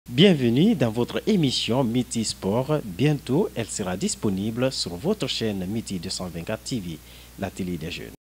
Bienvenue dans votre émission Midi Sport. Bientôt, elle sera disponible sur votre chaîne Midi 224 TV, la télé des jeunes.